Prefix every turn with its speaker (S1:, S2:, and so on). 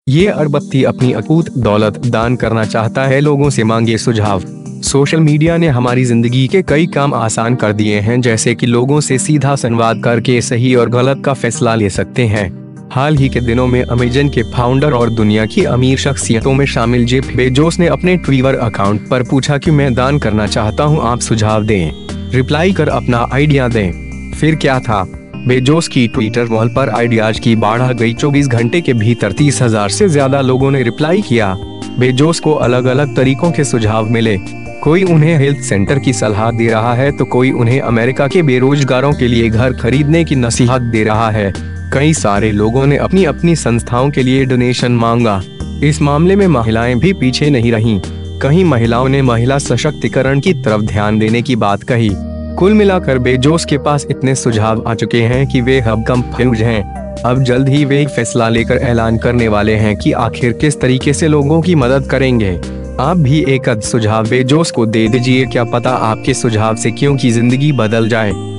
S1: ये अरबपति अपनी अकूत दौलत दान करना चाहता है, लोगों से मांगे सुझाव। सोशल मीडिया ने हमारी जिंदगी के कई काम आसान कर दिए हैं, जैसे कि लोगों से सीधा संवाद करके सही और गलत का फैसला ले सकते हैं। हाल ही के दिनों में अमेजन के फाउंडर और दुनिया की अमीर शख्सियतों में शामिल जेफ बेजोस ने अपने ट्विटर अकाउंट पर पूछा कि मैं दान करना चाहता हूं, आप सुझाव दें, रिप्लाई कर अपना आइडिया दें। फिर क्या था, बेजोस की ट्विटर वॉल पर आइडियाज की बाढ़ आ गई। 24 घंटे के भीतर 30,000 से ज्यादा लोगों ने रिप्लाई किया। बेजोस को अलग अलग तरीकों के सुझाव मिले। कोई उन्हें हेल्थ सेंटर की सलाह दे रहा है तो कोई उन्हें अमेरिका के बेरोजगारों के लिए घर खरीदने की नसीहत दे रहा है। कई सारे लोगों ने अपनी अपनी संस्थाओं के लिए डोनेशन मांगा। इस मामले में महिलाएं भी पीछे नहीं रहीं। कई महिलाओं ने महिला सशक्तिकरण की तरफ ध्यान देने की बात कही। कुल मिलाकर बेजोस के पास इतने सुझाव आ चुके हैं कि वे अब कंफ्यूज हैं। अब जल्द ही वे एक फैसला लेकर ऐलान करने वाले हैं कि आखिर किस तरीके से लोगों की मदद करेंगे। आप भी एक सुझाव बेजोस को दे दीजिए, क्या पता आपके सुझाव से किसी की जिंदगी बदल जाए।